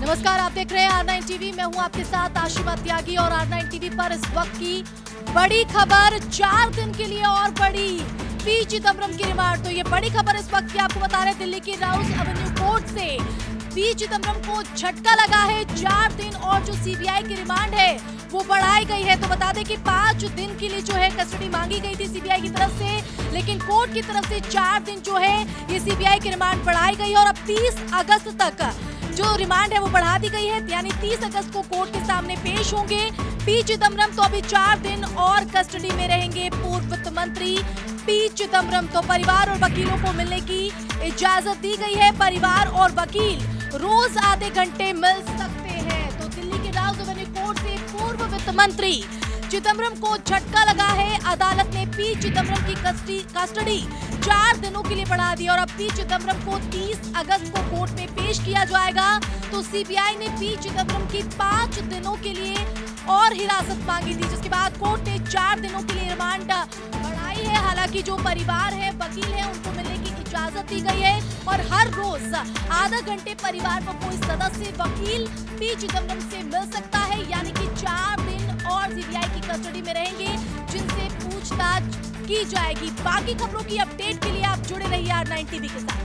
नमस्कार, आप देख रहे हैं R9 टीवी। मैं हूं आपके साथ आशिमा त्यागी और R9 टीवी पर इस वक्त की बड़ी खबर 4 दिन के लिए और बड़ी पी चिदम्बरम की रिमांड। तो ये बड़ी खबर इस वक्त की आपको बता रहे हैं, दिल्ली की राउस एवेन्यू कोर्ट से पी चिदम्बरम को झटका लगा है। 4 दिन और जो सीबीआई की रिमांड है वो बढ़ाई गई है। तो बता दें कि 5 दिन के लिए जो है कस्टडी मांगी गई थी सीबीआई की तरफ से, लेकिन कोर्ट की तरफ से 4 दिन जो है ये सीबीआई की रिमांड बढ़ाई गई है और अब 30 अगस्त तक जो रिमांड है वो बढ़ा दी गई है। यानी 30 अगस्त को कोर्ट के सामने पेश होंगे पी चिदम्बरम। तो अभी 4 दिन और कस्टडी में रहेंगे पूर्व वित्त मंत्री पी चिदम्बरम। तो परिवार और वकीलों को मिलने की इजाजत दी गई है। परिवार और वकील रोज आधे घंटे मिल सकते हैं। तो दिल्ली के राउस एवेन्यू कोर्ट से पूर्व वित्त मंत्री चिदम्बरम को झटका लगा है। अदालत ने पी चिदम्बरम की कस्टडी 4 दिनों के लिए बढ़ा दी और अब पी चिदम्बरम को 30 अगस्त को कोर्ट में पेश किया जाएगा। तो सीबीआई ने पी चिदम्बरम की 5 दिनों के लिए और हिरासत मांगी थी, जिसके बाद कोर्ट ने 4 दिनों के लिए रिमांड बढ़ाई है। हालांकि जो परिवार है, वकील है, उनको मिलने की इजाजत दी गई है और हर रोज आधा घंटे परिवार का कोई सदस्य वकील पी चिदम्बरम से मिल सकता है। यानी कि 4 दिन और सीबीआई की कस्टडी में रहेंगे, जिनसे पूछताछ की जाएगी। बाकी खबरों की अपडेट के लिए आप जुड़े रहिए R9 टीवी के साथ।